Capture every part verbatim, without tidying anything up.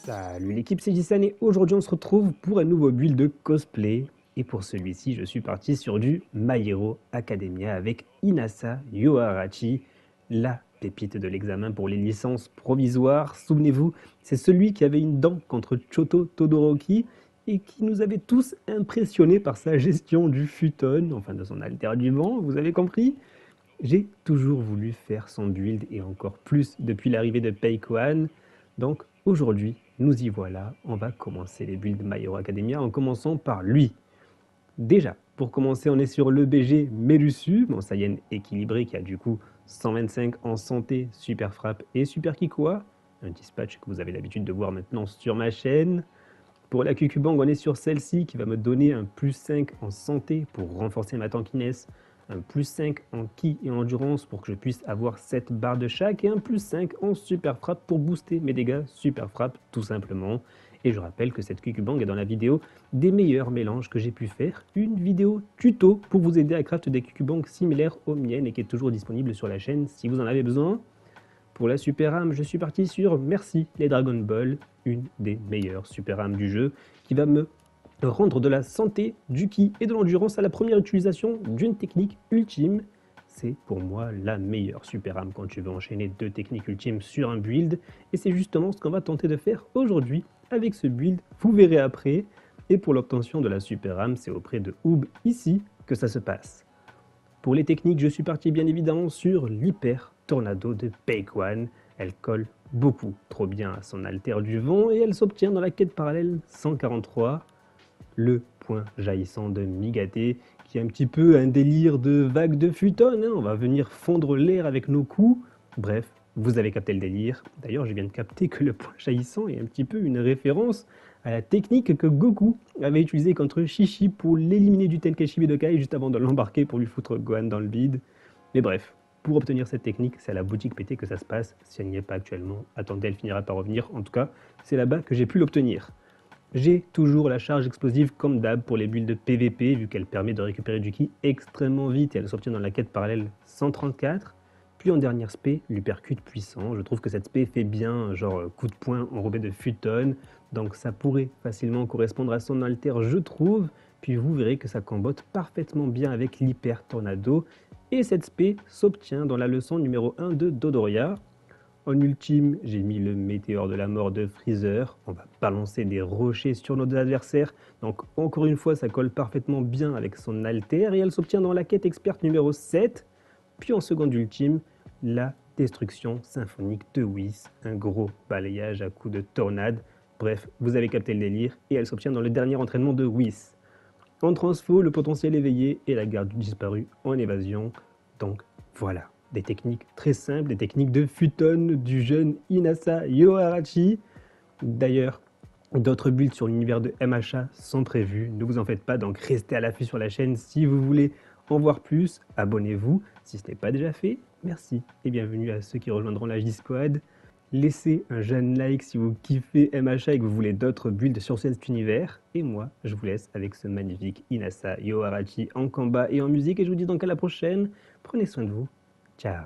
Salut l'équipe, c'est Jisan et aujourd'hui on se retrouve pour un nouveau build de cosplay. Et pour celui-ci, je suis parti sur du My Hero Academia avec Inasa Yoarachi, la pépite de l'examen pour les licences provisoires. Souvenez-vous, c'est celui qui avait une dent contre Choto Todoroki et qui nous avait tous impressionnés par sa gestion du futon, enfin de son alter du vent, vous avez compris? J'ai toujours voulu faire son build et encore plus depuis l'arrivée de Peikwan. Donc aujourd'hui, nous y voilà. On va commencer les builds My Hero Academia en commençant par lui. Déjà, pour commencer, on est sur le B G Merusu, mon Saiyan équilibré qui a du coup cent vingt-cinq en santé, super frappe et super kikoa. Un dispatch que vous avez l'habitude de voir maintenant sur ma chaîne. Pour la Kukubang, on est sur celle-ci qui va me donner un plus cinq en santé pour renforcer ma tankiness, un plus cinq en ki et endurance pour que je puisse avoir sept barres de chaque et un plus cinq en super frappe pour booster mes dégâts super frappe tout simplement. Et je rappelle que cette Kukubang est dans la vidéo des meilleurs mélanges que j'ai pu faire, une vidéo tuto pour vous aider à craft des Kukubang similaires aux miennes et qui est toujours disponible sur la chaîne si vous en avez besoin. Pour la super âme, je suis parti sur Merci les Dragon Ball, une des meilleures super âmes du jeu, qui va me rendre de la santé, du ki et de l'endurance à la première utilisation d'une technique ultime. C'est pour moi la meilleure super âme quand tu veux enchaîner deux techniques ultimes sur un build. Et c'est justement ce qu'on va tenter de faire aujourd'hui avec ce build, vous verrez après. Et pour l'obtention de la super âme, c'est auprès de Oob ici que ça se passe. Pour les techniques, je suis parti bien évidemment sur l'hyper tornado de Peikwan. Elle colle beaucoup trop bien à son alter du vent et elle s'obtient dans la quête parallèle cent quarante-trois. Le point jaillissant de Migate, qui est un petit peu un délire de vague de futon, hein. On va venir fondre l'air avec nos coups. Bref, vous avez capté le délire. D'ailleurs, je viens de capter que le point jaillissant est un petit peu une référence à la technique que Goku avait utilisée contre Shishi pour l'éliminer du Tenkaichi Budokai juste avant de l'embarquer pour lui foutre Gohan dans le bide. Mais bref, pour obtenir cette technique, c'est à la boutique P T que ça se passe. Si elle n'y est pas actuellement, attendez, elle finira par revenir. En tout cas, c'est là-bas que j'ai pu l'obtenir. J'ai toujours la charge explosive comme d'hab pour les builds de P V P, vu qu'elle permet de récupérer du ki extrêmement vite et elle s'obtient dans la quête parallèle cent trente-quatre. Puis en dernière spé, l'hypercute puissant. Je trouve que cette spé fait bien, genre coup de poing enrobé de futon, donc ça pourrait facilement correspondre à son alter, je trouve. Puis vous verrez que ça combote parfaitement bien avec l'hyper tornado. Et cette spé s'obtient dans la leçon numéro un de Dodoria. En ultime, j'ai mis le météore de la mort de Freezer. On va balancer des rochers sur nos adversaires. Donc encore une fois, ça colle parfaitement bien avec son alter et elle s'obtient dans la quête experte numéro sept. Puis en seconde ultime, la destruction symphonique de Whis. Un gros balayage à coups de tornade. Bref, vous avez capté le délire et elle s'obtient dans le dernier entraînement de Whis. En transfo, le potentiel éveillé et la garde disparue en évasion. Donc voilà. Des techniques très simples, des techniques de futon du jeune Inasa Yoarachi. D'ailleurs, d'autres builds sur l'univers de M H A sont prévus, ne vous en faites pas, donc restez à l'affût sur la chaîne si vous voulez en voir plus. Abonnez-vous si ce n'est pas déjà fait, merci et bienvenue à ceux qui rejoindront la J-Squad. Laissez un jeune like si vous kiffez M H A et que vous voulez d'autres builds sur cet univers. Et moi, je vous laisse avec ce magnifique Inasa Yoarachi en combat et en musique et je vous dis donc à la prochaine. Prenez soin de vous. Ciao.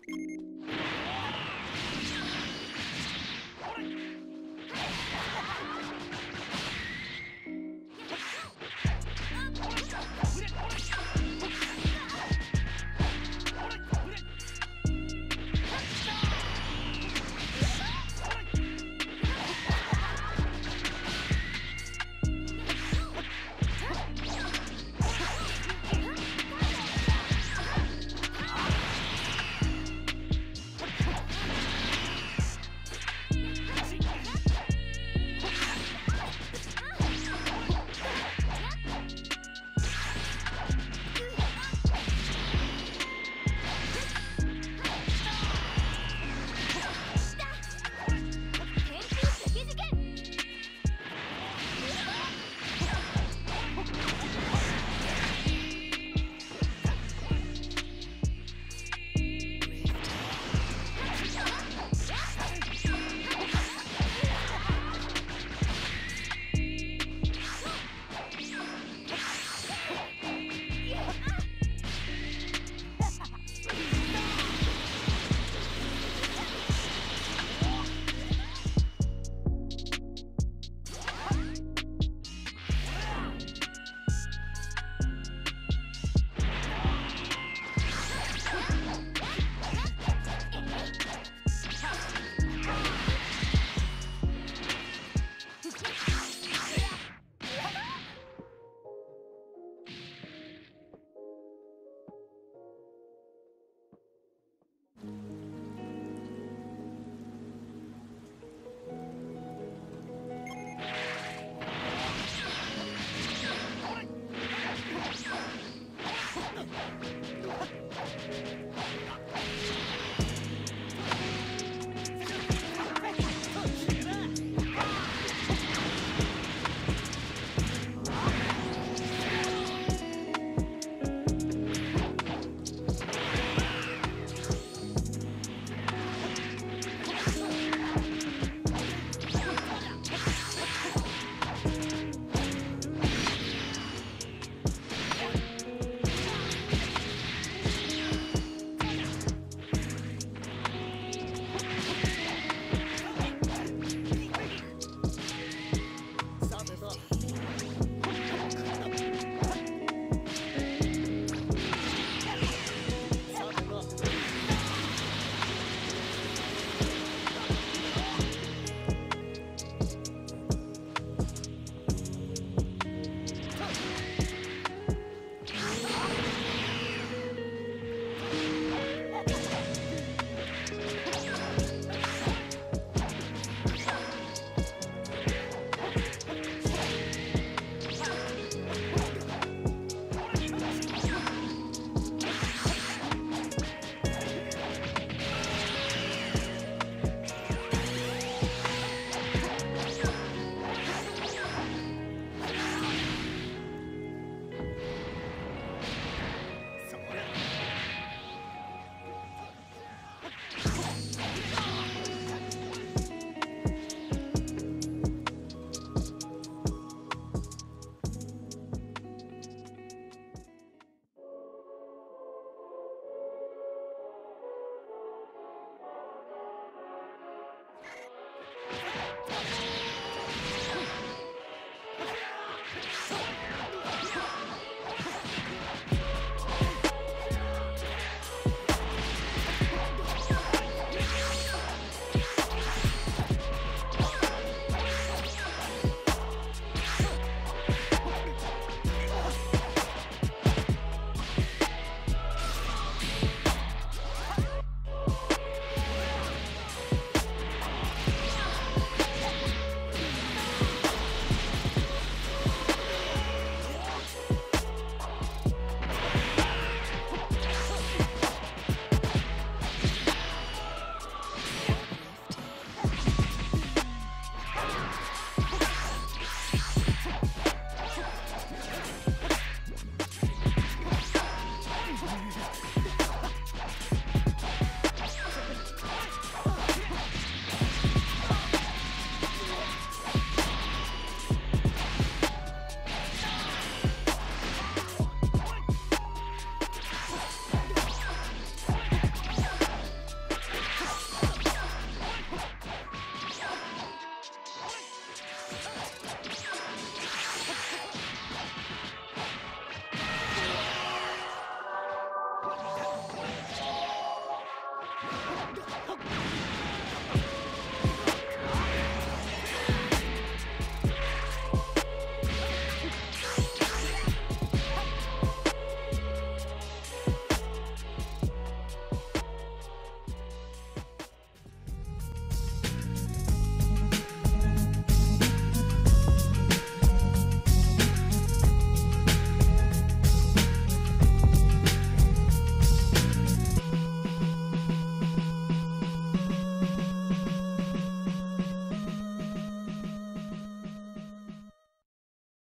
Thank you.